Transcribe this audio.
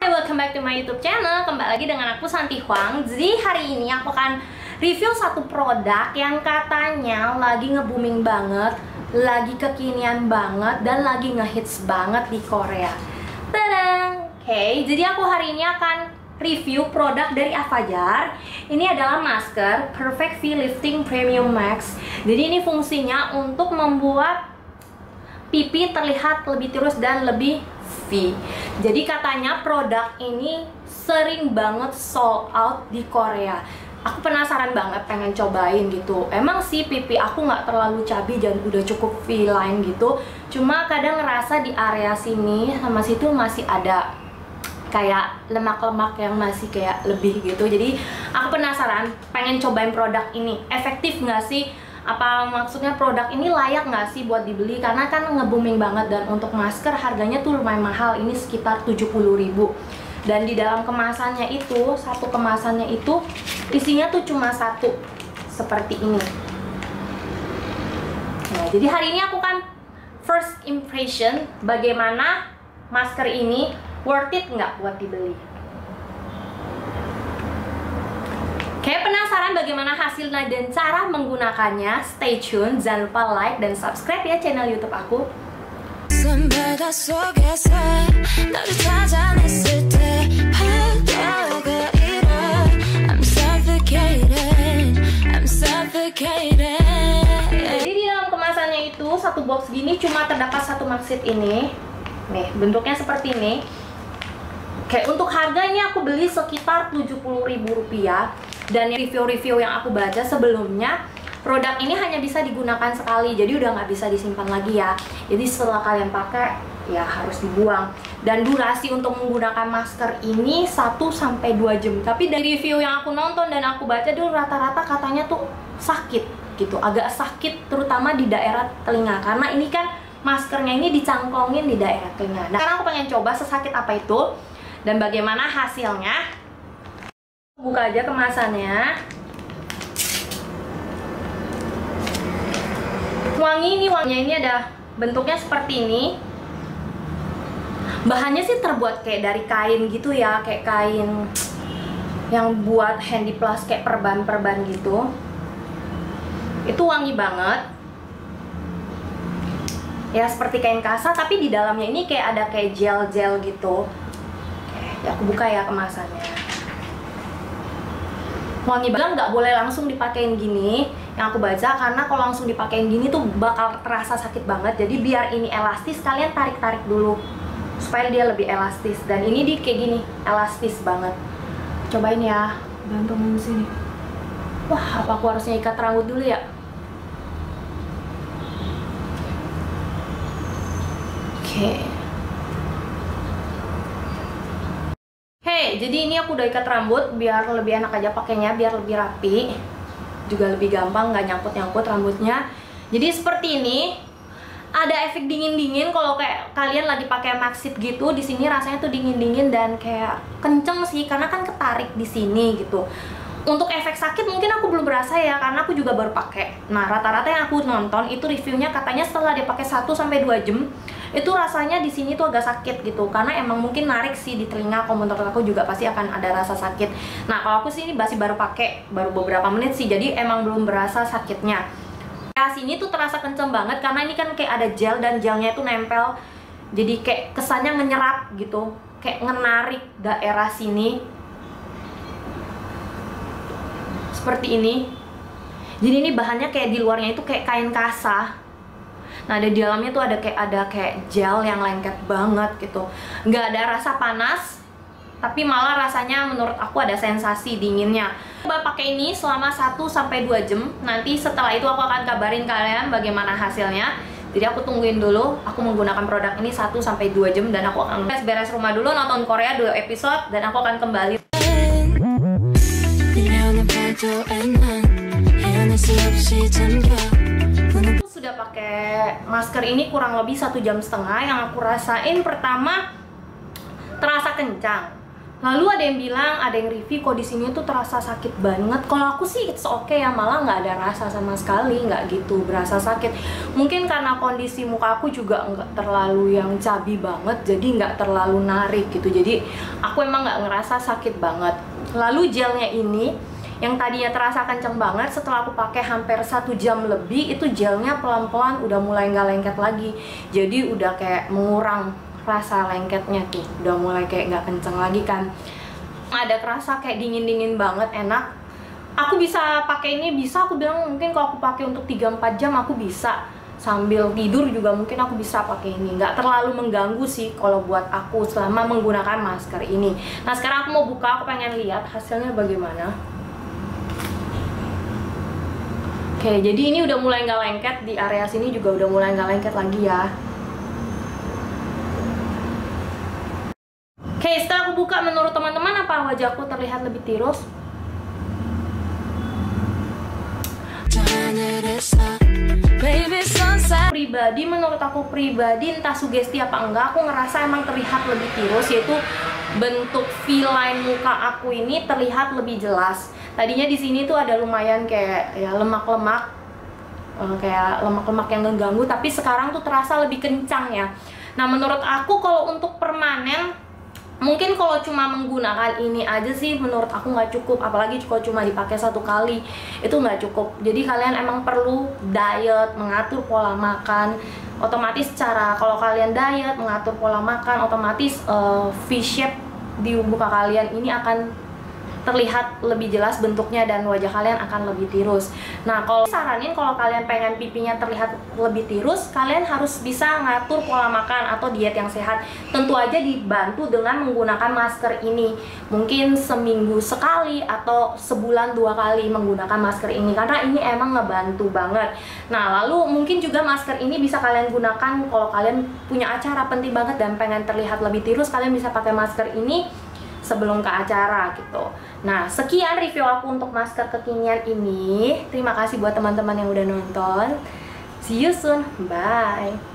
Welcome back to my YouTube channel. Kembali lagi dengan aku Santi Huang. Jadi hari ini aku akan review satu produk yang katanya lagi nge-booming banget, lagi kekinian banget, dan lagi ngehits banget di Korea. Tadang! Oke, jadi aku hari ini akan review produk dari Avajar. Ini adalah masker Perfect V Lifting Premium Max. Jadi ini fungsinya untuk membuat pipi terlihat lebih tirus dan lebih V. Jadi katanya produk ini sering banget sold out di Korea. Aku penasaran banget, pengen cobain gitu. Emang sih pipi aku nggak terlalu cabi dan udah cukup V-line gitu. Cuma kadang ngerasa di area sini sama situ masih ada kayak lemak-lemak yang masih kayak lebih gitu. Jadi aku penasaran, pengen cobain produk ini. Efektif nggak sih? Apa maksudnya produk ini layak nggak sih buat dibeli? Karena kan nge-booming banget, dan untuk masker harganya tuh lumayan mahal. Ini sekitar 70.000. Dan di dalam kemasannya itu, satu kemasannya itu isinya tuh cuma satu, seperti ini. Nah, jadi hari ini aku kan first impression bagaimana masker ini worth it nggak buat dibeli. Kayak penasaran bagaimana hasilnya dan cara menggunakannya? Stay tune, jangan lupa like dan subscribe ya channel YouTube aku. Jadi di dalam kemasannya itu satu box gini cuma terdapat satu magnet ini. Nih, bentuknya seperti ini. Kayak untuk harganya aku beli sekitar Rp70.000. Dan review-review yang aku baca sebelumnya, produk ini hanya bisa digunakan sekali, jadi udah nggak bisa disimpan lagi ya. Jadi setelah kalian pakai, ya harus dibuang. Dan durasi untuk menggunakan masker ini 1-2 jam. Tapi dari review yang aku nonton dan aku baca dulu, rata-rata katanya tuh sakit gitu, agak sakit terutama di daerah telinga. Karena ini kan maskernya ini dicangklongin di daerah telinga. Nah, sekarang aku pengen coba sesakit apa itu dan bagaimana hasilnya. Buka aja kemasannya. Wanginya ini ada bentuknya seperti ini. Bahannya sih terbuat kayak dari kain gitu ya, kayak kain yang buat handy plus, kayak perban-perban gitu. Itu wangi banget. Ya seperti kain kasa, tapi di dalamnya ini kayak ada kayak gel-gel gitu. Oke, ya aku buka ya kemasannya. Wangi banget, nggak boleh langsung dipakein gini yang aku baca, karena kalau langsung dipakein gini tuh bakal terasa sakit banget. Jadi biar ini elastis, kalian tarik-tarik dulu supaya dia lebih elastis. Dan ini di kayak gini, elastis banget. Cobain ya, gantungin sini. Wah, apa aku harusnya ikat rambut dulu ya? Oke. Jadi ini aku udah ikat rambut biar lebih enak aja pakainya, biar lebih rapi, juga lebih gampang, nggak nyangkut-nyangkut rambutnya. Jadi seperti ini, ada efek dingin-dingin kalau kayak kalian lagi pakai maxit gitu. Di sini rasanya tuh dingin-dingin dan kayak kenceng sih, karena kan ketarik di sini gitu. Untuk efek sakit mungkin aku belum berasa ya, karena aku juga baru pakai. Nah, rata-rata yang aku nonton itu reviewnya katanya setelah dia pakai 1-2 jam itu rasanya di sini tuh agak sakit gitu, karena emang mungkin narik sih di telinga. Kalau menurut aku juga pasti akan ada rasa sakit. Nah, kalau aku sih ini masih baru pakai baru beberapa menit sih, jadi emang belum berasa sakitnya. Nah, sini tuh terasa kenceng banget karena ini kan kayak ada gel dan gelnya itu nempel. Jadi kayak kesannya menyerap gitu, kayak ngenarik daerah sini. Seperti ini. Jadi ini bahannya kayak di luarnya itu kayak kain kasa. Nah, di dalamnya tuh ada kayak gel yang lengket banget gitu. Nggak ada rasa panas, tapi malah rasanya menurut aku ada sensasi dinginnya. Coba pakai ini selama 1-2 jam. Nanti setelah itu aku akan kabarin kalian bagaimana hasilnya. Jadi aku tungguin dulu, aku menggunakan produk ini 1-2 jam, dan aku akan beres rumah dulu, nonton Korea 2 episode, dan aku akan kembali. Sudah pakai masker ini kurang lebih 1,5 jam. Yang aku rasain pertama terasa kencang, Lalu ada yang bilang, ada yang review kok di sini tuh terasa sakit banget. Kalau aku sih it's okay ya, malah nggak ada rasa sama sekali, nggak gitu berasa sakit. Mungkin karena kondisi muka aku juga nggak terlalu yang cabi banget, jadi nggak terlalu narik gitu. Jadi aku emang nggak ngerasa sakit banget. Lalu gelnya ini yang tadinya terasa kenceng banget, setelah aku pakai hampir 1 jam lebih, itu gelnya pelan-pelan udah mulai nggak lengket lagi. Jadi udah kayak mengurang rasa lengketnya tuh, udah mulai kayak nggak kenceng lagi kan. Ada kerasa kayak dingin-dingin banget, enak. Aku bisa pakai ini, bisa aku bilang mungkin kalau aku pakai untuk 3-4 jam aku bisa. Sambil tidur juga mungkin aku bisa pakai ini. Nggak terlalu mengganggu sih kalau buat aku selama menggunakan masker ini. Nah sekarang aku mau buka, aku pengen lihat hasilnya bagaimana. Oke, jadi ini udah mulai nggak lengket, di area sini juga udah mulai nggak lengket lagi ya. Oke, setelah aku buka, menurut teman-teman apa wajahku terlihat lebih tirus? Pribadi, menurut aku pribadi, entah sugesti apa enggak, aku ngerasa emang terlihat lebih tirus, yaitu bentuk V-line muka aku ini terlihat lebih jelas. Tadinya di sini tuh ada lumayan kayak ya lemak-lemak, kayak lemak-lemak yang mengganggu, tapi sekarang tuh terasa lebih kencang ya. Nah menurut aku kalau untuk permanen, mungkin kalau cuma menggunakan ini aja sih menurut aku nggak cukup, apalagi kalau cuma dipakai 1 kali itu nggak cukup. Jadi kalian emang perlu diet, mengatur pola makan. Otomatis kalau kalian diet, mengatur pola makan, otomatis V-shape di muka kalian ini akan terlihat lebih jelas bentuknya dan wajah kalian akan lebih tirus. Nah, kalau saranin kalau kalian pengen pipinya terlihat lebih tirus, kalian harus bisa ngatur pola makan atau diet yang sehat. Tentu aja dibantu dengan menggunakan masker ini. Mungkin seminggu sekali atau sebulan 2 kali menggunakan masker ini, karena ini emang ngebantu banget. Nah, lalu mungkin juga masker ini bisa kalian gunakan kalau kalian punya acara penting banget dan pengen terlihat lebih tirus, kalian bisa pakai masker ini sebelum ke acara gitu. Nah, sekian review aku untuk masker kekinian ini. Terima kasih buat teman-teman yang udah nonton. See you soon. Bye.